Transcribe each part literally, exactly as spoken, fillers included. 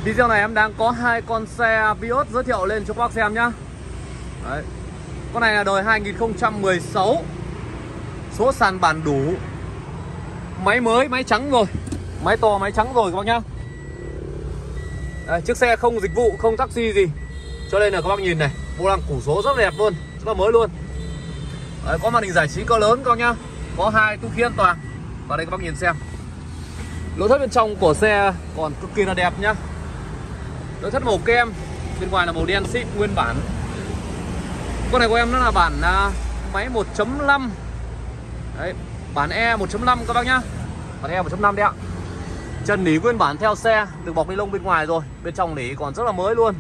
Video này em đang có hai con xe Vios giới thiệu lên cho các bác xem nhá. Đấy. Con này là đời hai nghìn không trăm mười sáu, số sàn bản đủ, máy mới, máy trắng rồi, máy to, máy trắng rồi các bác nhá. Đấy, chiếc xe không dịch vụ, không taxi gì, cho nên là các bác nhìn này, vô lăng củ số rất đẹp luôn, rất là mới luôn. Đấy, có màn hình giải trí cỡ lớn các bác nhá, có hai túi khí an toàn. Và đây các bác nhìn xem, nội thất bên trong của xe còn cực kỳ là đẹp nhá. Nội thất màu kem, bên ngoài là màu đen xịn nguyên bản. Con này của em nó là bản uh, máy một chấm năm. Đấy, bản E một chấm năm các bác nhá. Bản E một chấm năm đấy ạ. Trần nỉ nguyên bản theo xe, được bọc ni lông bên ngoài rồi, bên trong nỉ còn rất là mới luôn.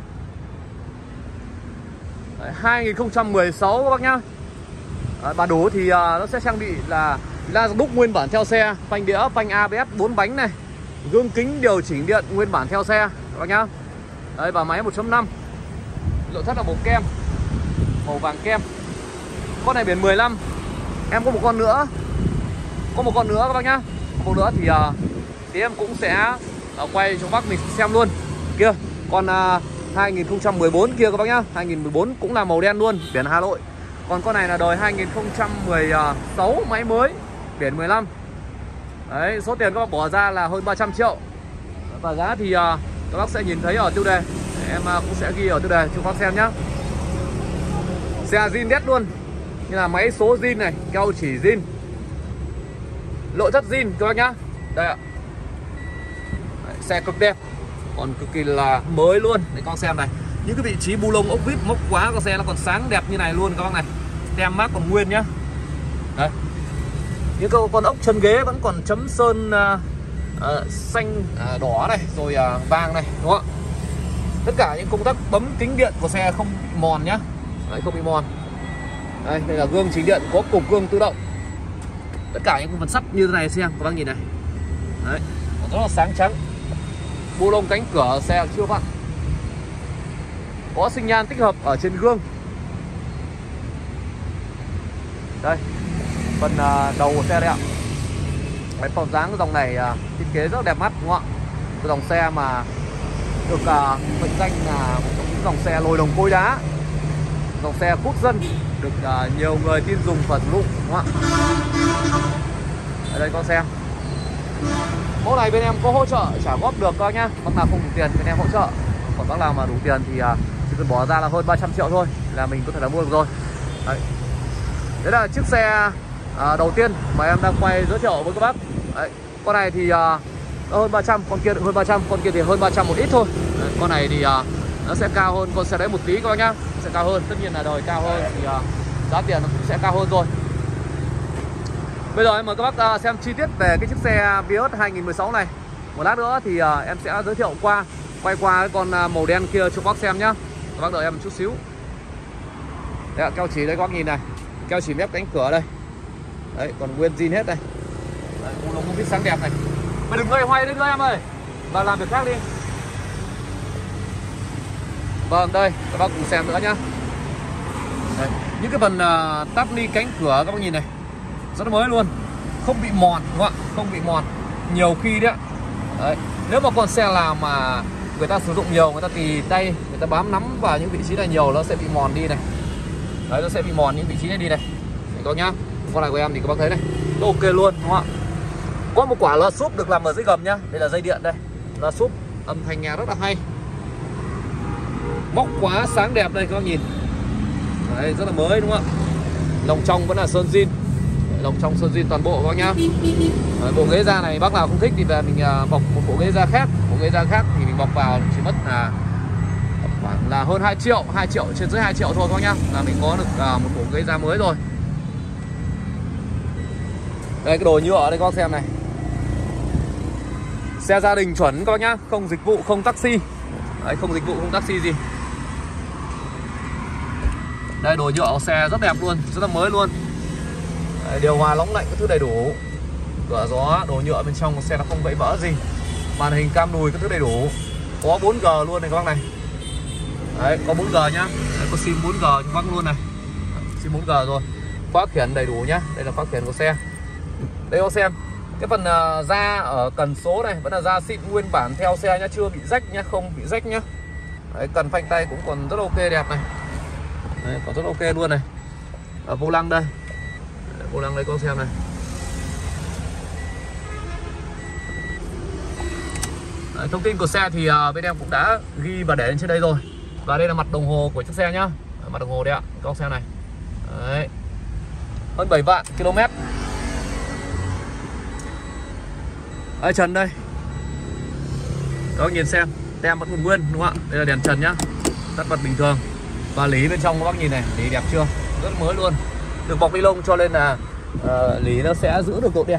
Đấy, hai nghìn không trăm mười sáu các bác nhá. Đấy, bản đủ thì uh, nó sẽ trang bị là la răng đúc nguyên bản theo xe, phanh đĩa, phanh a bê ét bốn bánh này, gương kính điều chỉnh điện nguyên bản theo xe các bác nhá. Đấy, và máy một chấm năm. Nội thất là màu kem, màu vàng kem. Con này biển mười lăm. Em có một con nữa, có một con nữa các bác nhá. Một con nữa thì uh, thì em cũng sẽ uh, quay cho bác mình xem luôn. Kia, con uh, hai nghìn không trăm mười bốn kia các bác nhá. hai nghìn không trăm mười bốn cũng là màu đen luôn, biển Hà Nội. Còn con này là đời hai nghìn không trăm mười sáu, máy mới, biển mười lăm. Đấy, số tiền các bác bỏ ra là hơn ba trăm triệu. Và giá thì uh, các bác sẽ nhìn thấy ở tiêu đề. Em uh, cũng sẽ ghi ở tiêu đề cho các bác xem nhá. Xe zin đét luôn, như là máy số zin này, keo chỉ zin, nội thất zin các bác nhá. Đây ạ. Đấy, xe cực đẹp, còn cực kỳ là mới luôn. Để các bác xem này, những cái vị trí bu lông ốc vít mốc khóa của xe nó còn sáng đẹp như này luôn các bác này. Tem mác còn nguyên nhá. Đấy, những con ốc chân ghế vẫn còn chấm sơn uh, uh, xanh, uh, đỏ này, rồi uh, vàng này, đúng không ạ? Tất cả những công tắc bấm kính điện của xe không bị mòn nhá. Đấy, không bị mòn. Đây, đây là gương chỉnh điện có cục gương tự động. Tất cả những phần sắt như thế này xem các bác nhìn này. Đấy, rất là sáng trắng. Bu lông cánh cửa xe chưa vặn. Có sinh nhan tích hợp ở trên gương. Đây, phần uh, đầu của xe đây ạ. Cái form dáng cái dòng này uh, thiết kế rất đẹp mắt đúng không ạ? Cái dòng xe mà được uh, mệnh danh là một trong những dòng xe lồi đồng cối đá, dòng xe quốc dân, được uh, nhiều người tin dùng và sử dụng đúng không ạ? Ở đây con xem. Mẫu này bên em có hỗ trợ trả góp được các nhá. Bác nào không đủ tiền bên em hỗ trợ. Còn bác nào mà đủ tiền thì uh, chỉ cần bỏ ra là hơn ba trăm triệu thôi là mình có thể là mua được rồi. Đấy, đấy là chiếc xe uh, đầu tiên mà em đang quay giới thiệu với các bác. Đấy, con này thì uh, nó hơn ba trăm, con kia hơn ba trăm, con kia thì hơn ba trăm một ít thôi. Đấy, con này thì uh, nó sẽ cao hơn con xe đấy một tí các bác nhá. Nó sẽ cao hơn, tất nhiên là đời cao hơn thì uh, giá tiền nó cũng sẽ cao hơn rồi. Bây giờ em mời các bác uh, xem chi tiết về cái chiếc xe Vios hai nghìn không trăm mười sáu này. Một lát nữa thì uh, em sẽ giới thiệu qua, quay qua cái con uh, màu đen kia cho các bác xem nhá. Các bác đợi em một chút xíu. Đấy, keo chỉ đây các bác nhìn này, keo chỉ mép cánh cửa đây. Đấy, còn nguyên zin hết đây. Đấy, bu lông không biết sáng đẹp này. Mày đừng ngơi hoay lên đây em ơi, và làm việc khác đi. Vâng, đây các bác cùng xem nữa nhá. Đây, những cái phần uh, tắp ni cánh cửa các bác nhìn này, rất mới luôn, không bị mòn đúng không ạ? Không bị mòn. Nhiều khi đấy, đấy, nếu mà con xe nào mà người ta sử dụng nhiều, người ta tì tay, người ta bám nắm vào những vị trí này nhiều, nó sẽ bị mòn đi này. Đấy, nó sẽ bị mòn những vị trí này đi này. Đấy, các bác nhá. Con này của em thì các bác thấy này, nó ok luôn đúng không ạ? Có một quả lợt súp được làm ở dưới gầm nhá. Đây là dây điện đây, lợt súp, âm thanh nghe rất là hay. Móc khóa sáng đẹp đây các bác nhìn. Đấy, rất là mới đúng không ạ? Lồng trong vẫn là sơn zin, lồng trong sơn zin toàn bộ các bác nhá. Đấy, bộ ghế da này bác nào không thích thì về mình uh, bọc một bộ ghế da khác. Bộ ghế da khác thì mình bọc vào chỉ mất là khoảng là hơn hai triệu, hai triệu, trên dưới hai triệu thôi các bác nhá, là mình có được uh, một bộ ghế da mới rồi. Đây, cái đồ nhựa ở đây các bác xem này. Xe gia đình chuẩn các bác nhá, không dịch vụ, không taxi. Đấy, không dịch vụ, không taxi gì. Đây, đồ nhựa của xe rất đẹp luôn, rất là mới luôn. Đấy, điều hòa nóng lạnh các thứ đầy đủ. Cửa gió, đồ nhựa bên trong của xe nó không vẫy vỡ gì. Màn hình cam đùi các thứ đầy đủ. Có bốn G luôn này các bác này. Đấy, có bốn G nhá. Đấy, có sim bốn G cho bác luôn này. Sim bốn G rồi. Khóa khiển đầy đủ nhá. Đây là khóa khiển của xe. Đây có xem, Cái phần uh, da ở cần số này vẫn là da xịn nguyên bản theo xe nhá, chưa bị rách nhá, không bị rách nhá. Đấy, cần phanh tay cũng còn rất ok đẹp này. Đấy, còn rất ok luôn này. Ở vô lăng đây. Đấy, vô lăng đây con xem này. Đấy, thông tin của xe thì uh, bên em cũng đã ghi và để lên trên đây rồi. Và đây là mặt đồng hồ của chiếc xe nhá. Đấy, mặt đồng hồ đây ạ, con xe này. Đấy. Hơn bảy vạn km. Đây, trần đây. Các bác nhìn xem, tem vẫn còn nguyên đúng không ạ? Đây là đèn trần nhá. Tất bật bình thường. Và lý bên trong các bác nhìn này, lý đẹp chưa? Rất mới luôn. Được bọc ni lông cho nên là uh, lý nó sẽ giữ được độ đẹp.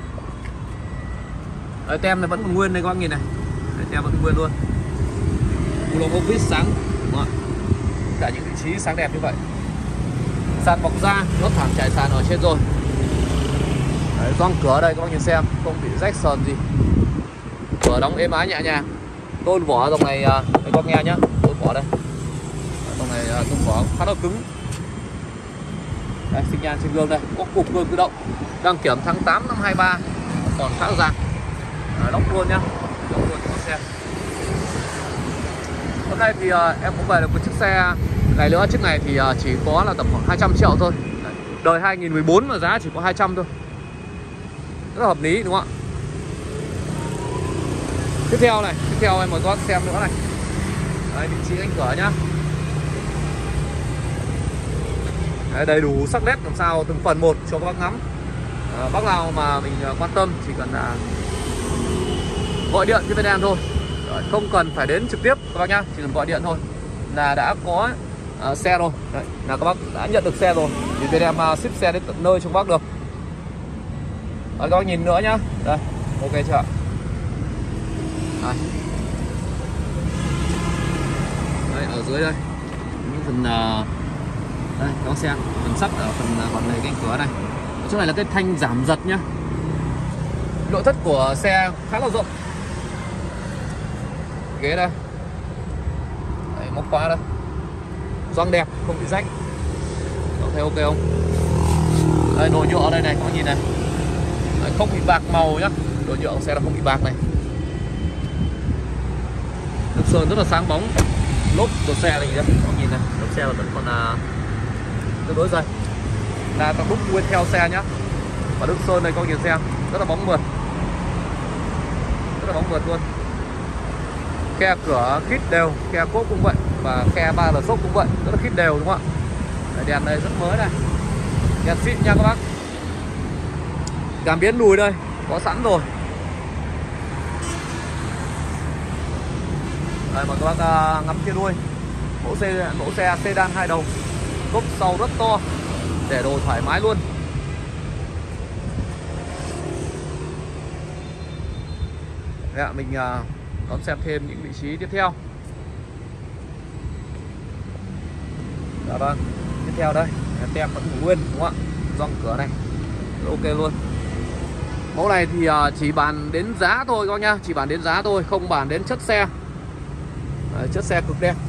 Đấy, tem này vẫn còn nguyên đây các bác nhìn này. Đấy, tem vẫn còn nguyên luôn. Cù lông ốp vít sáng đúng không ạ? Cả những vị trí sáng đẹp như vậy. Sàn bọc da, lót thảm trải sàn ở trên rồi. Đấy, gioăng cửa đây các bác nhìn xem, không bị rách sờn gì. Cửa đóng êm ái nhẹ nhàng. Tôn vỏ dòng này đây các bác nghe nhá, tôn vỏ đây. Dòng này tôn vỏ khá là cứng. Đây, xi nhan trên gương đây, có cục gương tự động. Đăng kiểm tháng tám năm hai ba, còn khá là dài. Lóc luôn nhá, lóc luôn cho con xe. Hôm nay thì uh, em cũng về được một chiếc xe này nữa. Chiếc này thì uh, chỉ có là tầm khoảng hai trăm triệu thôi. Đấy, đời hai nghìn mười bốn mà giá chỉ có hai trăm thôi. Rất là hợp lý đúng không ạ? Tiếp theo này, tiếp theo em mời các bác xem nữa này. Đấy, vị trí cánh cửa nhá. Đấy, đầy đủ sắc nét làm sao từng phần một cho các bác ngắm. À, bác nào mà mình quan tâm chỉ cần là gọi điện cho bên em thôi. Đấy, không cần phải đến trực tiếp các bác nhá, chỉ cần gọi điện thôi là đã có uh, xe rồi. Đấy, là các bác đã nhận được xe rồi thì bên em uh, ship xe đến tận nơi cho các bác được. Đấy, các bác nhìn nữa nhá. Đây, ok chưa? Đây. Đây, ở dưới đây những phần uh, đây các bác xem phần sắt ở phần uh, còn này cánh cửa này. Chỗ này là cái thanh giảm giật nhá. Nội thất của xe khá là rộng. Ghế đây. Đấy, móc khóa đây. Gioăng đẹp, không bị rách. Các thấy ok không? Đây, đồ nhựa ở đây này, các bác nhìn này. Đấy, không bị bạc màu nhá. Đồ nhựa của xe là không bị bạc này. Nước sơn rất là sáng bóng. Lốp của xe này nhá, các bác nhìn này. Lốp xe là vẫn còn là tương đối dày. Là tao đúc nguyên theo xe nhá. Và nước sơn này các bác nhìn xem, rất là bóng mượt. Rất là bóng mượt luôn. Khe cửa khít đều, khe cốp cũng vậy. Và khe ba lờ xốp cũng vậy, rất là khít đều đúng không ạ? Đèn đây rất mới này. Đèn xịn nha các bác. Cảm biến lùi đây, có sẵn rồi. Đây mà các bác uh, ngắm kia đuôi. Mẫu xe, mẫu xe sedan hai đầu. Cốp sau rất to, để đồ thoải mái luôn. Đấy, mình uh, đón xem thêm những vị trí tiếp theo. Dạ vâng, tiếp theo đây, tem vẫn nguyên đúng không ạ? Gioăng cửa này, ok luôn. Mẫu này thì uh, chỉ bàn đến giá thôi các bác nhá, chỉ bàn đến giá thôi, không bàn đến chất xe. Đấy, chất xe cực đẹp.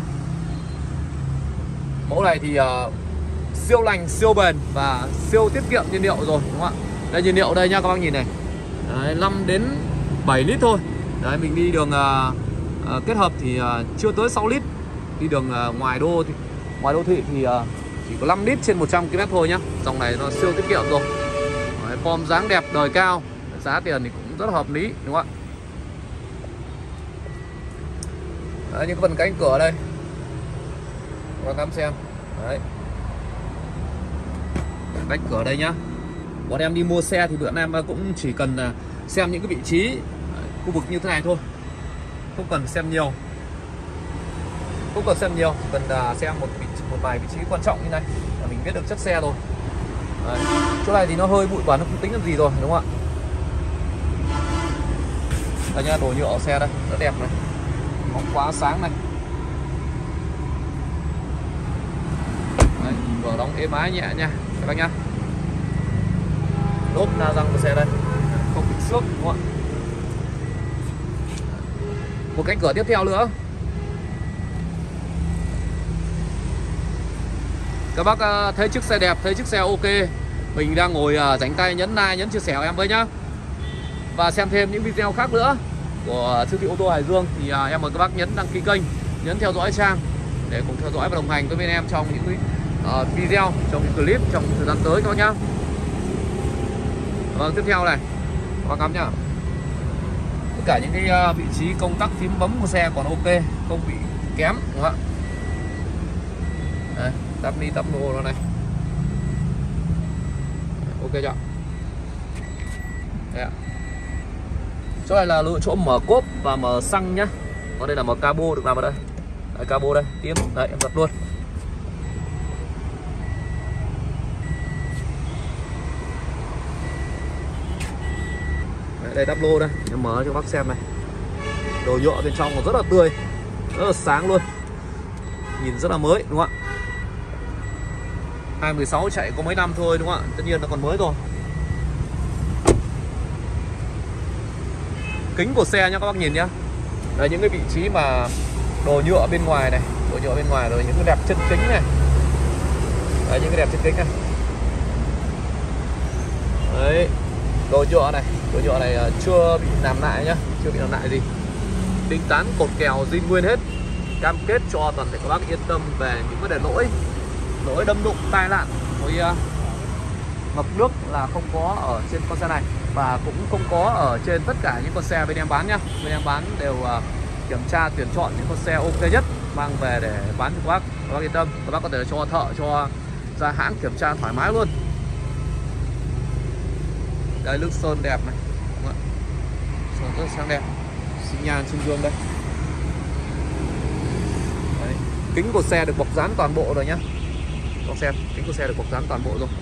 Mẫu này thì uh, siêu lành, siêu bền và siêu tiết kiệm nhiên liệu rồi đúng không ạ? Đây nhiên liệu đây nha các bác nhìn này. Đấy, năm đến bảy lít thôi. Đấy, mình đi đường uh, uh, kết hợp thì uh, chưa tới sáu lít. Đi đường uh, ngoài đô thì ngoài đô thị thì uh, chỉ có năm lít trên một trăm ki lô mét thôi nhá. Dòng này nó siêu tiết kiệm rồi. Đấy, form dáng đẹp, đời cao, giá tiền thì cũng rất là hợp lý đúng không ạ? Đấy, những phần cánh cửa đây, các bác ngắm xem. Đấy, cánh cửa đây nhá. Bọn em đi mua xe thì bọn em cũng chỉ cần xem những cái vị trí khu vực như thế này thôi, không cần xem nhiều, không cần xem nhiều, chỉ cần xem một vị, một vài vị trí quan trọng như này là mình biết được chất xe rồi. Đấy, chỗ này thì nó hơi bụi bẩn, nó không tính làm gì rồi đúng không ạ? Đây nha, đồ nhựa ở xe đây rất đẹp này, bóng khóa sáng này. Đấy, cửa đóng êm ái nhẹ nha các bác nhá. Lốp la răng của xe đây, không bị xước đúng không ạ? Một cánh cửa tiếp theo nữa. Các bác thấy chiếc xe đẹp, thấy chiếc xe ok, mình đang ngồi rảnh tay nhấn like, nhấn chia sẻ của em với nhá. và xem thêm những video khác nữa của siêu thị ô tô Hải Dương thì à, em mời các bác nhấn đăng ký kênh, nhấn theo dõi trang để cùng theo dõi và đồng hành với bên em trong những uh, video, trong những clip trong thời gian tới các bác nhá. Vâng, tiếp theo này các bác ngắm nhá, tất cả những cái uh, vị trí công tắc phím bấm của xe còn ok, không bị kém đúng không ạ? Đây, tắp đi tắp nô nó này, ok chưa? Đây ạ. Chỗ này là lựa chỗ mở cốp và mở xăng nhá. Còn đây là mở cabo được làm ở đây. Đây, cabo đây, tiếp đấy em giật luôn. Đấy, đây đắp lô đây, em mở cho bác xem này. Đồ nhựa bên trong còn rất là tươi, rất là sáng luôn, nhìn rất là mới đúng không ạ? hai mười sáu chạy có mấy năm thôi đúng không ạ? Tất nhiên nó còn mới rồi. Kính của xe nhá các bác nhìn nhá. Đấy, những cái vị trí mà đồ nhựa bên ngoài này, đồ nhựa bên ngoài rồi những cái đẹp chân kính này. Đấy, những cái đẹp chân kính này. Đấy, đồ nhựa này, đồ nhựa này chưa bị làm lại nhá, chưa bị làm lại gì. Đính tán cột kèo zin nguyên hết. Cam kết cho toàn thể các bác yên tâm về những vấn đề lỗi, lỗi đâm đụng, tai nạn, lỗi uh, ngập nước là không có ở trên con xe này và cũng không có ở trên tất cả những con xe bên em bán nhá. Bên em bán đều uh, kiểm tra tuyển chọn những con xe ok nhất mang về để bán cho các bác. Các bác yên tâm, các bác có thể cho thợ cho ra hãng kiểm tra thoải mái luôn. Đây, nước sơn đẹp này, đúng không ạ? Sơn rất sáng đẹp, xi nhan trên gương đây. Đấy, kính của xe được bọc dán toàn bộ rồi nhá. Con xe, kính của xe được bọc dán toàn bộ rồi.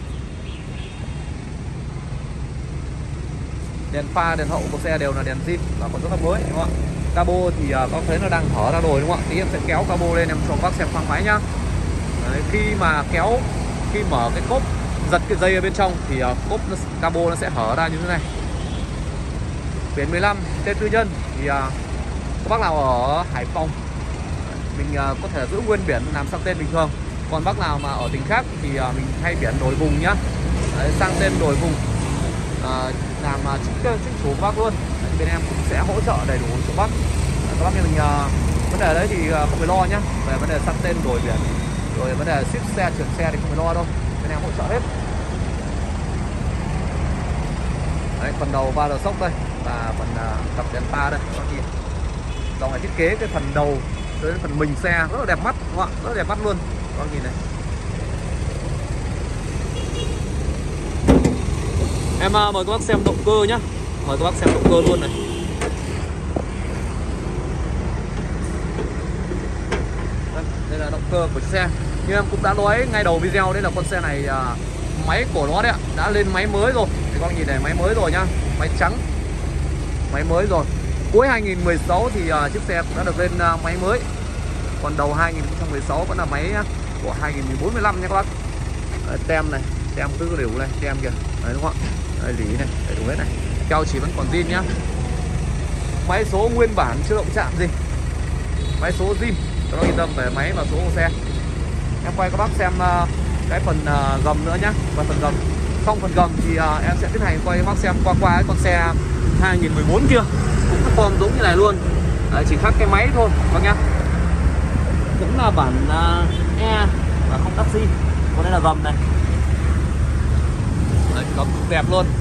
Đèn pha, đèn hậu của xe đều là đèn zin và còn rất là mới đúng không ạ? Cabo thì uh, có thấy nó đang hở ra rồi đúng không ạ? Thì em sẽ kéo cabo lên em cho các bác xem khoang máy nhá. Đấy, khi mà kéo, khi mở cái cốp, giật cái dây ở bên trong thì uh, cốp nó, cabo nó sẽ hở ra như thế này. Biển mười lăm tên tư nhân thì uh, các bác nào ở Hải Phòng mình uh, có thể giữ nguyên biển làm sang tên bình thường. Còn bác nào mà ở tỉnh khác thì uh, mình thay biển đổi vùng nhá. Đấy, sang tên đổi vùng. À, làm chính chính chủ của bác luôn. Đấy, bên em cũng sẽ hỗ trợ đầy đủ cho bác. À, các bác nhà mình uh, vấn đề đấy thì uh, không phải lo nhá. Về vấn đề sang tên đổi biển rồi vấn đề ship xe chuyển xe thì không phải lo đâu, bên em hỗ trợ hết. Đấy, phần đầu ba lờ sốc đây và phần uh, cặp đèn pha đây các nhìn. Dòng này thiết kế cái phần đầu tới phần mình xe rất là đẹp mắt đúng không ạ? Rất là đẹp mắt luôn các nhìn này. Em uh, mời các bác xem động cơ nhá. Mời các bác xem động cơ luôn này. Đây, đây là động cơ của chiếc xe. Như em cũng đã nói ngay đầu video, đây là con xe này uh, máy của nó đấy ạ, đã lên máy mới rồi. Thì các bác nhìn này, máy mới rồi nhá, máy trắng, máy mới rồi. Cuối hai nghìn mười sáu thì uh, chiếc xe cũng đã được lên uh, máy mới. Còn đầu hai nghìn không trăm mười sáu vẫn là máy của hai nghìn mười bốn mười lăm nha các bác. Đấy, tem này, tem cứ đều này, tem kìa. Đấy đúng không ạ? Đây, lý này, đầy đủ hết này. Keo chỉ vẫn còn zin nhá. Máy số nguyên bản chưa động chạm gì. Máy số zin, các bác yên tâm về máy và số của xe. Em quay các bác xem uh, cái phần uh, gầm nữa nhá. Và phần gầm, xong phần gầm thì uh, em sẽ tiến hành quay các bác xem qua qua cái con xe hai nghìn mười bốn kia. Cũng cái form giống như này luôn. Đấy, chỉ khác cái máy thôi các bác nhá. Cũng là bản uh, E và không taxi. Còn đây là gầm này. Đấy, gầm cực đẹp luôn.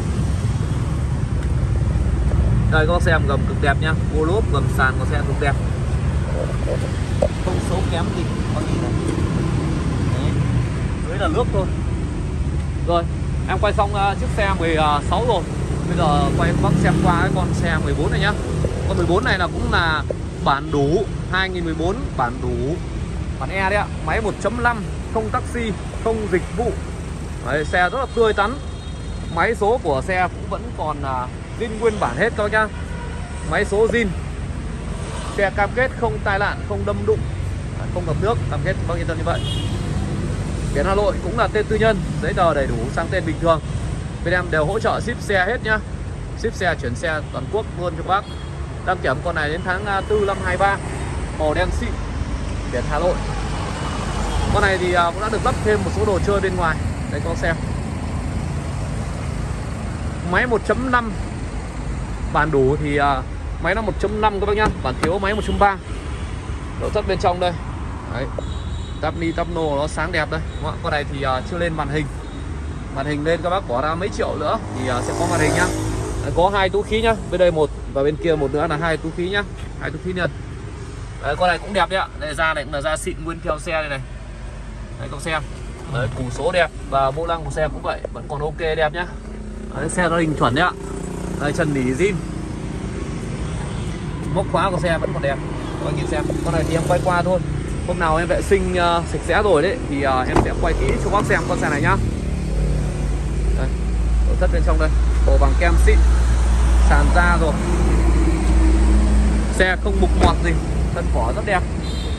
Đây các bác xem gầm cực đẹp nhá. Vô lốp, gầm sàn của xe cực đẹp, không xấu kém gì. Có gì này. Đấy, dưới là nước thôi. Rồi, em quay xong uh, chiếc xe mười sáu rồi. Bây giờ quay các bác xem qua cái con xe mười bốn này nhá. Con mười bốn này là cũng là bản đủ, hai nghìn mười bốn bản đủ, bản E đấy ạ. Máy một chấm năm, không taxi, không dịch vụ. Đấy, xe rất là tươi tắn. Máy số của xe cũng vẫn còn uh, zin nguyên bản hết các bác nhá. Máy số zin. Xe cam kết không tai nạn, không đâm đụng, không ngập nước, cam kết bác yên tâm như vậy. Biển Hà Nội cũng là tên tư nhân, giấy tờ đầy đủ, sang tên bình thường. Bên em đều hỗ trợ ship xe hết nhá. Ship xe, chuyển xe toàn quốc luôn cho các bác. Đăng kiểm con này đến tháng tư năm hai ba. Màu đen xịn, biển Hà Nội. Con này thì cũng đã được lắp thêm một số đồ chơi bên ngoài. Đây con xem. Máy một chấm năm, Bản đủ thì uh, máy nó một chấm năm các bác nhá, bản thiếu máy một chấm ba. Nội thất bên trong đây. Đấy. Tắp ni tắp nô nó sáng đẹp đây. Đúng không? Con này thì uh, chưa lên màn hình. Màn hình lên các bác bỏ ra mấy triệu nữa thì uh, sẽ có màn hình nhá. Đấy, có hai túi khí nhá, bên đây một và bên kia một nữa là hai túi khí nhá, hai túi khí liền. Đấy, con này cũng đẹp đấy ạ. Đây da này cũng là da xịn nguyên theo xe đây này. Đấy các xem. Đấy, củ số đẹp và vô lăng của xe cũng vậy, vẫn còn ok đẹp nhá. Đấy, xe nó hình chuẩn đấy ạ. Đây, chân nỉ zin. Móc khóa của xe vẫn còn đẹp. Các bạn nhìn xem, con này thì em quay qua thôi. Hôm nào em vệ sinh uh, sạch sẽ rồi đấy thì uh, em sẽ quay kỹ cho bác xem con xe này nhá. Đây, nội thất bên trong đây, màu vàng kem xịn, sàn da rồi. Xe không mục mọt gì, thân vỏ rất đẹp.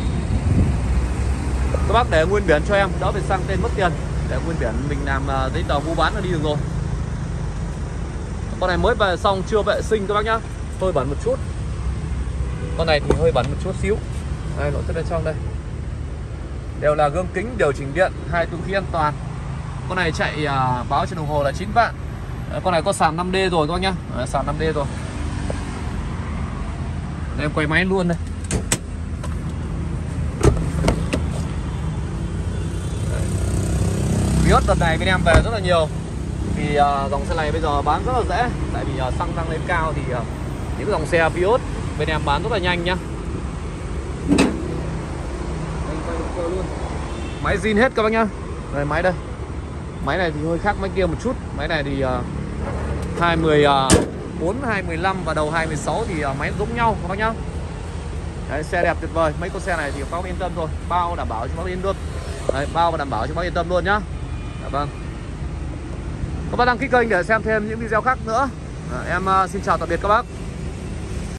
Các bác để nguyên biển cho em, đỡ phải sang tên mất tiền. Để nguyên biển mình làm uh, giấy tờ mua bán là đi được rồi. Con này mới về xong chưa vệ sinh các bác nhá, hơi bẩn một chút. Con này thì hơi bẩn một chút xíu. Đây, nội thất bên trong đây đều là gương kính điều chỉnh điện, hai túi khí an toàn. Con này chạy à, báo trên đồng hồ là chín vạn. Đấy, con này có sàn năm D rồi các bác nhá. Đấy, sàn năm D rồi. Đây, em quay máy luôn đây. Vios đợt này bên em về rất là nhiều. Vì à, dòng xe này bây giờ bán rất là dễ. Tại vì à, xăng tăng lên cao thì à, những cái dòng xe Vios bên em bán rất là nhanh nhá. Máy zin hết các bác nhá. Đây máy đây. Máy này thì hơi khác máy kia một chút. Máy này thì uh, hai mươi bốn, hai mươi lăm và đầu hai mươi sáu thì uh, máy giống nhau các bác nhá. Đấy, xe đẹp tuyệt vời. Mấy con xe này thì các bác yên tâm rồi. Bao đảm bảo cho bác yên tâm. Đấy, bao và đảm bảo cho bác yên tâm luôn nhá. Dạ, vâng. Các bác đăng ký kênh để xem thêm những video khác nữa. À, em uh, xin chào tạm biệt các bác.